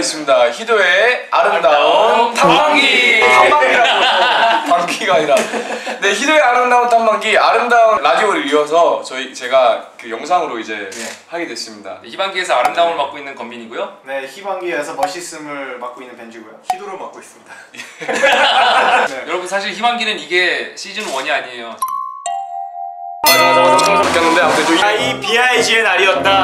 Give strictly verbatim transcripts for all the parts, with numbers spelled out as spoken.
있습니다. 희도의 아름다운 탐방기. 탐방기라고. 방기가 아니라. 네, 희도의 아름다운 탐방기. 아름다운 라디오를 이어서 저희 제가 그 영상으로 이제 네. 하게 됐습니다. 네, 희방기에서 아름다움을 맡고 있는 건민이고요. 네, 희방기에서 멋있음을 맡고 있는 벤지고요. 희도를 맡고 있습니다. 네. 여러분 사실 희방기는 이게 시즌 원이 아니에요. 바뀌었는데 아무튼 좀 아, 이 비아이지의 날이었다.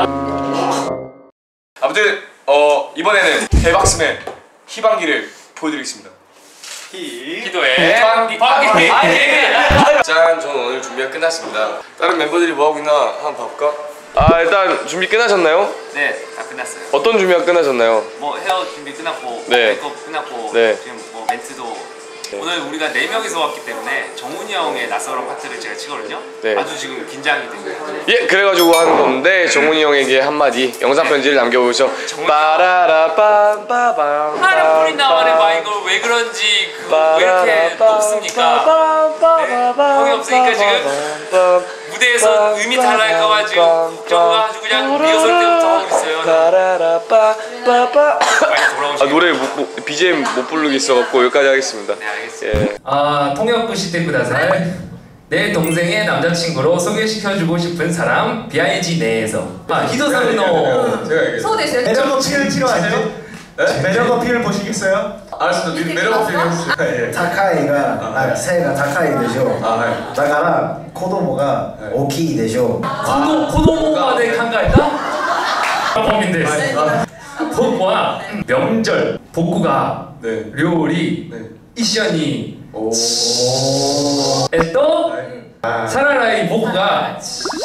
아무튼 어 이번에는 대박스맨 희방기를 보여드리겠습니다. 희 희도의 희방기. 방기. 짠, 저는 오늘 준비가 끝났습니다. 다른 멤버들이 뭐 하고 있나 한번 봐볼까? 아, 일단 준비 끝나셨나요? 네, 다 끝났어요. 어떤 준비가 끝나셨나요? 뭐 헤어 준비 끝났고, 네. 메이크업 끝났고, 네. 지금 뭐 멘트도. 네. 오늘 우리가 네 명이서 왔기 때문에 정훈이 형의 낯설은 파트를 제가 치거든요. 네. 아주 지금 긴장이 되고요. 예, 그래가지고 하는 건데 정훈이 형에게 한마디 영상 편지를 남겨보죠. 빠라라 빰빠밤 하늘불이 나만의 마이걸 왜 그런지 그 왜 이렇게 높습니까? 네, 형이 없으니까 지금 무대에서 음이 달랄까봐 지금 걱정을 아주 그냥 리허설 때부터 하고 있어요. 빨리 돌아오시죠. 아, 노래 못, 못, 비지엠 못 부르겠어갖고 여기까지 하겠습니다. 네, 알겠습니다. 예. 아, 통역 부시테 구다사이. 내 동생의 남자친구로 소개시켜주고 싶은 사람 비아이지 내에서. 아, 히도사미노. 제가 얘기했어요. 소대세요. 매력 어필을 치러하세요? 네? 매력 어필을 보시겠어요? 알았습니다. 매력 어필 해주세요. 예. 高いが背が高いでしょ。だから子供が大きいでしょ。 코도 코도모마데 칸가이다? 범인데스. 복과 명절 복구가 네. 요리 네. 이션이 오. 또 사라라이 복구가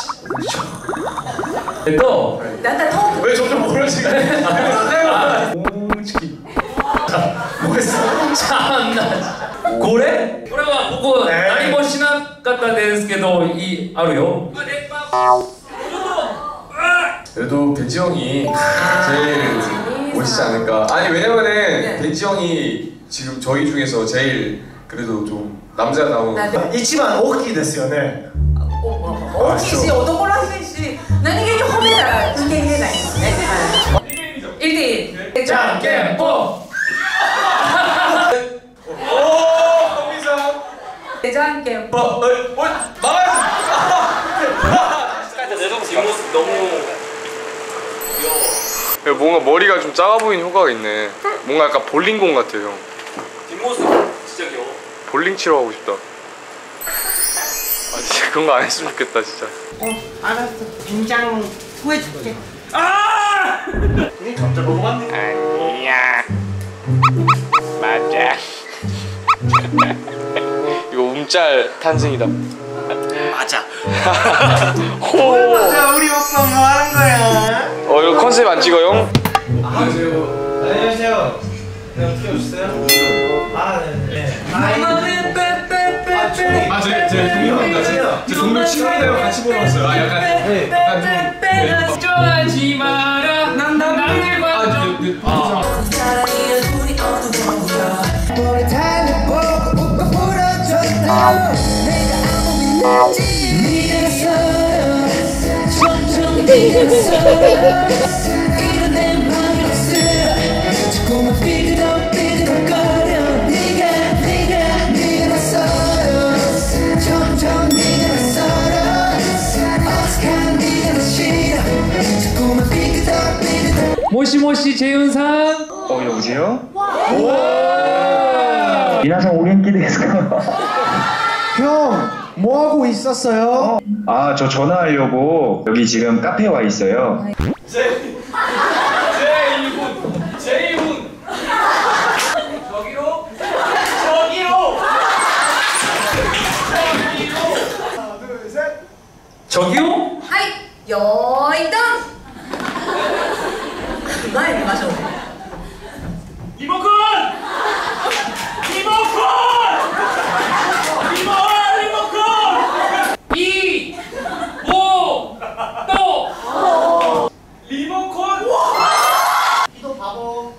또 난다 통. 왜 점점 멀어지게? 옹치키. 뭐했어? 참나. 고래? 고래가 복구 나이 뭐 신학 같다 데스케도 이 아루요. 그래도 벤지 형이 제일 멋있지 않을까. 아니 왜냐면은 벤지 형이 지금 저희 중에서 제일 그래도 좀 남자다운. 이치만 오키 됐어요, 네. 大きいし男らしいし何気に褒めたら受け入れないですね。いちてんじゃんけんぽん。じゃんけんぽん。 뒷모습 너무 귀여워. 뭔가 머리가 좀 작아 보이는 효과가 있네. 뭔가 약간 볼링공 같아요, 형. 뒷모습 진짜 귀여워. 볼링 치러 가고 싶다. 아, 진짜 그런 거 안 했으면 좋겠다, 진짜. 어, 알았어. 된장 구해줄게. 아! 그냥 점점 먹어봤네. 아니야. 맞아. 이거 움짤 탄생이다. 맞아. 호. 맞아, 우리 오빠 뭐 하는 거야? 어, 이거 컨셉 안 찍어요? 안녕하세요. 안녕하세요. 네, 어떻게 오셨어요? 아, 네. 아, 제, 제 동료입니다. 제, 제 동료 친구인데요. 같이 보러 왔어요. 아, 약간, 네, 약간 좀. 네. 걱정하지 마라. 난 남의 관점. 네, 네. 아. 모시모시 재윤상. 어, 여보세요? 미나상 오겐키 데스까? 형, 뭐 하고 있었어요? 아, 저 전화하려고 여기 지금 카페에 와 있어요. 제, 제이훈, 제이훈. 저기로, 저기로. 하나, 둘, 셋. 저기요? はい、よーいどん。前見ましょう。 리모컨! 리모컨! 리모, 리모컨! 이, 오, 또. 리모컨! 이도 바보.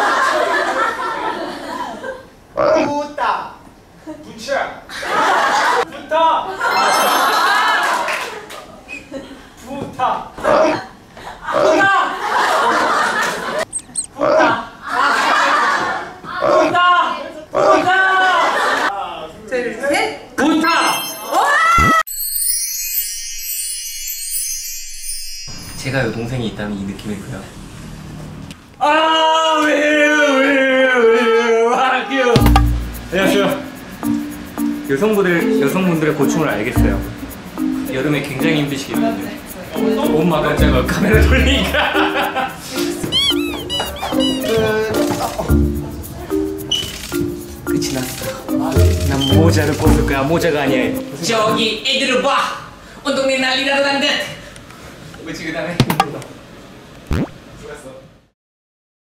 붙다. 붙여. 붙다. 붙다. 붙다. 붙다. 하나, 둘, 셋. 부탁. 제가 여동생이 있다면 이 느낌이고요. 아, 왜요, 왜요, 왜요, 할게요. 안녕하세요. 여성분들, 여성분들의 고충을 알겠어요. 여름에 굉장히 힘드시겠는데. 엄마 깜짝아, 카메라 돌리니까. 끝이 났어. 난 모자를 벗을 거야. 모자가 아니야. 저기 애들을 봐. 온 동네 난리라도 난 듯. 그치, 그 다음에